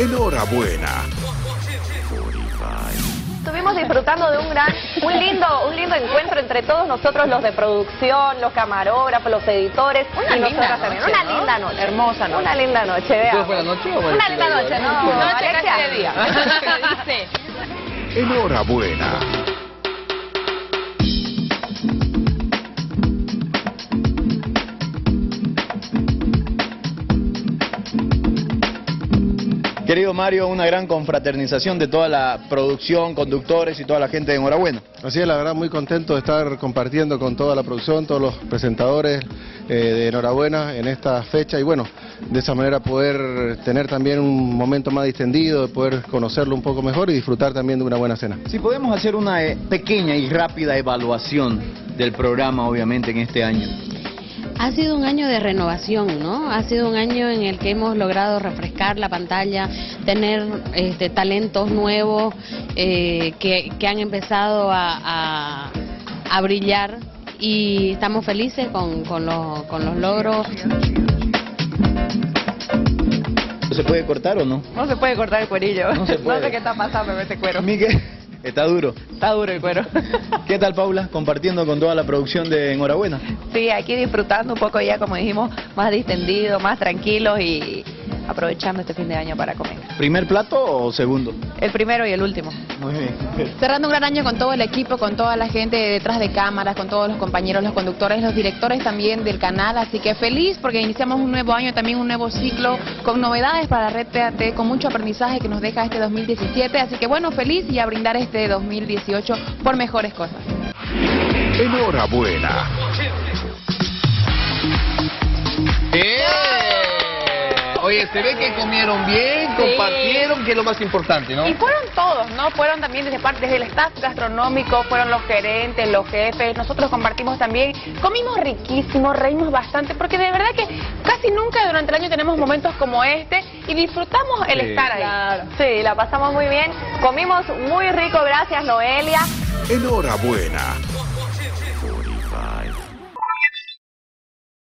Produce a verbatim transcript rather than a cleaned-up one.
Enhorabuena. Estuvimos disfrutando de un gran, un lindo, un lindo encuentro entre todos nosotros, los de producción, los camarógrafos, los editores, una y linda nosotras también. noche, Una ¿no? linda noche. Hermosa noche. Una linda noche, veamos. ¿Fue la noche o Una linda noche, ¿no? Noche Alexia. casi de día. Dice. Enhorabuena. Querido Mario, una gran confraternización de toda la producción, conductores y toda la gente de Enhorabuena. Así es, la verdad muy contento de estar compartiendo con toda la producción, todos los presentadores eh, de Enhorabuena en esta fecha y bueno, de esa manera poder tener también un momento más distendido, de poder conocerlo un poco mejor y disfrutar también de una buena cena. Si podemos hacer una eh, pequeña y rápida evaluación del programa, obviamente, en este año. Ha sido un año de renovación, ¿no? Ha sido un año en el que hemos logrado refrescar la pantalla, tener este, talentos nuevos eh, que, que han empezado a, a, a brillar y estamos felices con, con, los, con los logros. ¿Se puede cortar o no? No se puede cortar el cuerillo. No se puede. No sé qué está pasando con este cuero. Miguel, está duro. Está duro el cuero. ¿Qué tal, Paula? Compartiendo con toda la producción de Enhorabuena. Sí, aquí disfrutando un poco ya, como dijimos, más distendido, más tranquilos y aprovechando este fin de año para comer. ¿Primer plato o segundo? El primero y el último. Muy bien. Cerrando un gran año con todo el equipo, con toda la gente detrás de cámaras, con todos los compañeros, los conductores, los directores también del canal, así que feliz porque iniciamos un nuevo año, también un nuevo ciclo, con novedades para la red T A T, con mucho aprendizaje que nos deja este dos mil diecisiete, así que bueno, feliz y a brindar este dos mil dieciocho por mejores cosas. Enhorabuena. ¡Eh! Oye, se ve que comieron bien, compartieron, que es lo más importante, ¿no? Y fueron todos, ¿no? Fueron también desde parte desde el staff gastronómico, fueron los gerentes, los jefes, nosotros compartimos también, comimos riquísimo, reímos bastante, porque de verdad que casi nunca durante el año tenemos momentos como este y disfrutamos el Sí. estar ahí. Claro. Sí, la pasamos muy bien, comimos muy rico, gracias Noelia. Enhorabuena.